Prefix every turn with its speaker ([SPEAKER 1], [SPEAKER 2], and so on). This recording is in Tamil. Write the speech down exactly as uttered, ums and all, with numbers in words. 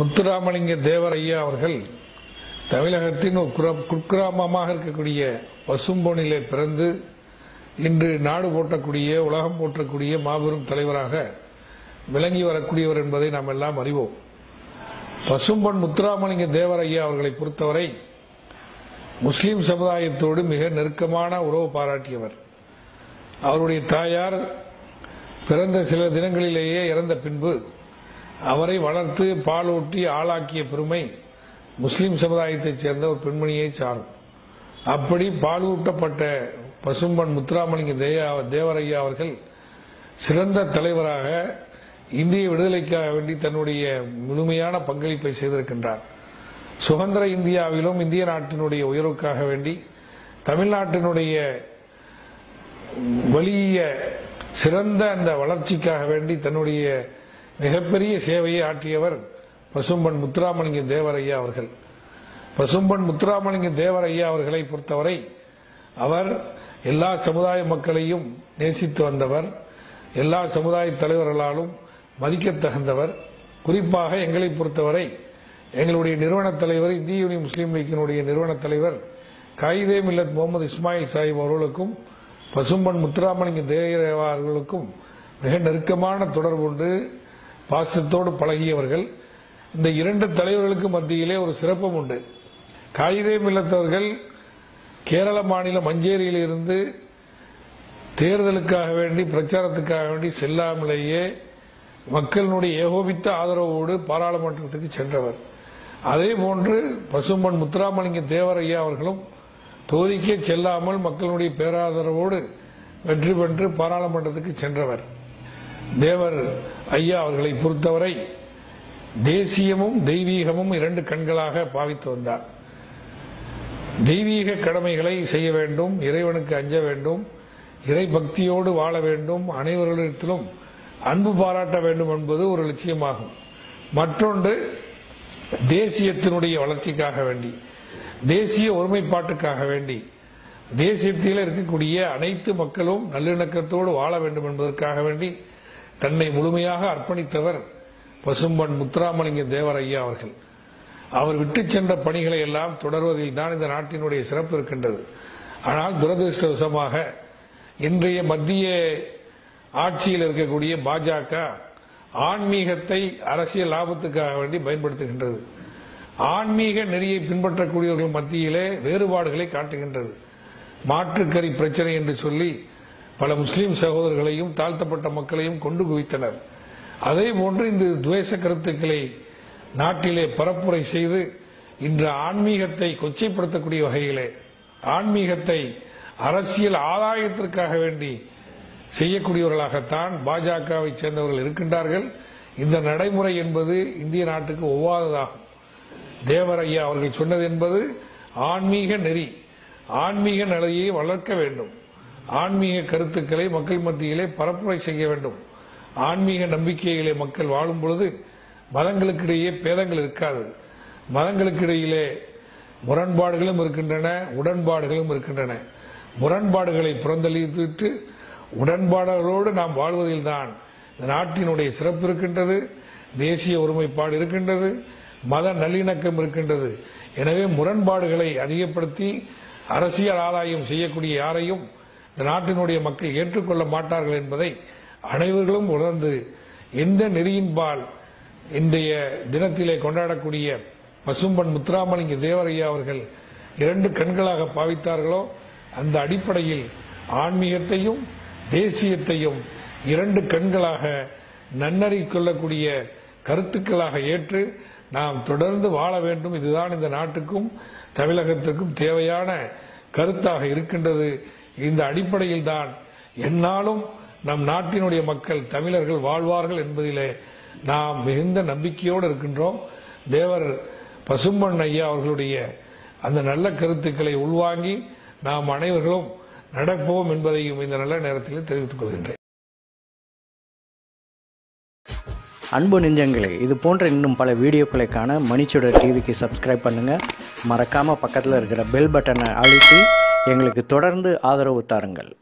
[SPEAKER 1] முத்துராமலிங்க தேவர் ஐயா அவர்கள் தமிழகத்தின் ஒரு குக்கிராமமாக இருக்கக்கூடிய பசும்பொனிலே பிறந்து இன்று நாடு போற்றக்கூடிய உலகம் போற்றக்கூடிய மாபெரும் தலைவராக விளங்கி வரக்கூடியவர் என்பதை நாம் எல்லாம் அறிவோம். பசும்பொன் முத்துராமலிங்க தேவர் ஐயா அவர்களை பொறுத்தவரை முஸ்லிம் சமுதாயத்தோடு மிக நெருக்கமான உறவு பாராட்டியவர். அவருடைய தாயார் பிறந்த சில தினங்களிலேயே இறந்த பின்பு அவரை வளர்த்து பாலூட்டி ஆளாக்கிய பெருமை முஸ்லிம் சமுதாயத்தைச் சேர்ந்த ஒரு பெண்மணியை சாரும். அப்படி பாலூட்டப்பட்ட பசும்பொன் முத்துராமலிங்க தேவரையா அவர்கள் சிறந்த தலைவராக இந்திய விடுதலைக்காக வேண்டி தன்னுடைய முழுமையான பங்களிப்பை செய்திருக்கின்றார். சுதந்திர இந்தியாவிலும் இந்திய நாட்டினுடைய உயர்வுக்காக வேண்டி தமிழ்நாட்டினுடைய வலிய சிறந்த அந்த வளர்ச்சிக்காக வேண்டி தன்னுடைய மிகப்பெரிய சேவையை ஆற்றியவர் பசும்பொன் முத்துராமலிங்க தேவரையா அவர்கள். பசும்பொன் முத்துராமலிங்க தேவரையா அவர்களை பொறுத்தவரை அவர் எல்லா சமுதாய மக்களையும் நேசித்து வந்தவர், எல்லா சமுதாய தலைவர்களாலும் மதிக்கத்தகுந்தவர். குறிப்பாக எங்களை பொறுத்தவரை எங்களுடைய நிறுவன தலைவர் இந்திய யூனியன் முஸ்லீம் லீக்கினுடைய நிறுவன தலைவர் காயிதே மில்லத் முகமது இஸ்மாயில் சாஹிப் அவர்களுக்கும் பசும்பொன் முத்துராமலிங்க தேவரையா அவர்களுக்கும் மிக நெருக்கமான தொடர்பு உண்டு, பாசத்தோடு பழகியவர்கள். இந்த இரண்டு தலைவர்களுக்கு மத்தியிலே ஒரு சிறப்பும் உண்டு. காயிதே மில்லத் அவர்கள் கேரள மாநிலம் மஞ்சேரியில் இருந்து தேர்தலுக்காக வேண்டி பிரச்சாரத்துக்காக வேண்டி செல்லாமலேயே மக்களினுடைய ஏகோபித்த ஆதரவோடு பாராளுமன்றத்துக்கு சென்றவர். அதே போன்று பசும்பொன் முத்துராமலிங்க தேவரையா அவர்களும் தொகுதிக்கே செல்லாமல் மக்களுடைய பேராதரவோடு வெற்றி பெற்று பாராளுமன்றத்துக்கு சென்றவர். தேவர் ஐயா அவர்களை பொறுத்தவரை தேசியமும் தெய்வீகமும் இரண்டு கண்களாக பாவித்து வந்தார். தெய்வீக கடமைகளை செய்ய வேண்டும், இறைவனுக்கு அஞ்ச வேண்டும், இறை பக்தியோடு வாழ வேண்டும், அனைவரிடத்திலும் அன்பு பாராட்ட வேண்டும் என்பது ஒரு லட்சியமாகும். மற்றொன்று தேசியத்தினுடைய வளர்ச்சிக்காக வேண்டி, தேசிய ஒருமைப்பாட்டுக்காக வேண்டி, தேசியத்தில் இருக்கக்கூடிய அனைத்து மக்களும் நல்லிணக்கத்தோடு வாழ வேண்டும் என்பதற்காக வேண்டி தன்னை முழுமையாக அர்ப்பணித்தவர் பசும்பொன் முத்துராமலிங்க தேவரையா அவர்கள். அவர் விட்டு சென்ற பணிகளை எல்லாம் தொடர்வதில் தான் இந்த நாட்டினுடைய சிறப்பு இருக்கின்றது. ஆனால் துரதிருஷ்டவசமாக இன்றைய மத்திய ஆட்சியில் இருக்கக்கூடிய பாஜக ஆன்மீகத்தை அரசியல் லாபத்துக்காக வேண்டி பயன்படுத்துகின்றது. ஆன்மீக நெறியை பின்பற்றக்கூடியவர்கள் மத்தியிலே வேறுபாடுகளை காட்டுகின்றது. மாற்றுக்கறி பிரச்சனை என்று சொல்லி பல முஸ்லீம் சகோதரர்களையும் தாழ்த்தப்பட்ட மக்களையும் கொண்டு குவித்தனர். அதே போன்று இந்த துவேஷ கருத்துக்களை நாட்டிலே பரப்புரை செய்து இன்று ஆன்மீகத்தை கொச்சைப்படுத்தக்கூடிய வகையிலே ஆன்மீகத்தை அரசியல் ஆதாயத்திற்காக வேண்டி செய்யக்கூடியவர்களாகத்தான் பாஜகவை சேர்ந்தவர்கள் இருக்கின்றார்கள். இந்த நடைமுறை என்பது இந்திய நாட்டுக்கு ஒவ்வாததாகும். தேவரையா அவர்கள் சொன்னது என்பது ஆன்மீக நெறி, ஆன்மீக நிலையை வளர்க்க வேண்டும், ஆன்மீக கருத்துக்களை மக்கள் மத்தியிலே பரப்புரை செய்ய வேண்டும். ஆன்மீக நம்பிக்கையிலே மக்கள் வாழும் பொழுது மதங்களுக்கிடையே பேதங்கள் இருக்காது. மதங்களுக்கிடையிலே முரண்பாடுகளும் இருக்கின்றன, உடன்பாடுகளும் இருக்கின்றன. முரண்பாடுகளை புறந்தளித்துவிட்டு உடன்பாடுகளோடு நாம் வாழ்வதில்தான் இந்த நாட்டினுடைய சிறப்பு இருக்கின்றது, தேசிய ஒருமைப்பாடு இருக்கின்றது, மத நல்லிணக்கம் இருக்கின்றது. எனவே முரண்பாடுகளை அதிகப்படுத்தி அரசியல் ஆதாயம் செய்யக்கூடிய யாரையும் இந்த நாட்டினுடைய மக்கள் ஏற்றுக்கொள்ள மாட்டார்கள் என்பதை அனைவர்களும் உணர்ந்து எந்த நெறியின்பால் இன்றைய தினத்திலே கொண்டாடக்கூடிய பசும்பொன் முத்துராமலிங்க தேவரையா அவர்கள் இரண்டு கண்களாக பாவித்தார்களோ அந்த அடிப்படையில் ஆன்மீகத்தையும் தேசியத்தையும் இரண்டு கண்களாக நன்னறி கொள்ளக்கூடிய கருத்துக்களாக ஏற்று நாம் தொடர்ந்து வாழ வேண்டும். இதுதான் இந்த நாட்டுக்கும் தமிழகத்திற்கும் தேவையான கருத்தாக இருக்கின்றது. இந்த அடிப்படையில் தான் எந்நாளும் நம் நாட்டினுடைய மக்கள் தமிழர்கள் வாழ்வார்கள் என்பதிலே நாம் மிகுந்த நம்பிக்கையோடு இருக்கின்றோம். தேவர் பசும்பொன் ஐயா அவர்களுடைய அந்த நல்ல கருத்துக்களை உள்வாங்கி நாம் அனைவர்களும் நடப்போம் என்பதையும் இந்த நல்ல நேரத்தில் தெரிவித்துக் கொள்கின்றேன்.
[SPEAKER 2] அன்பு நெஞ்சங்களே, இது போன்ற இன்னும் பல வீடியோக்களை காண மணிச்சுடர் டிவிக்கு சப்ஸ்கிரைப் பண்ணுங்கள். மறக்காமல் பக்கத்தில் இருக்கிற பெல் பட்டனை அழுத்தி எங்களுக்கு தொடர்ந்து ஆதரவு தாருங்கள்.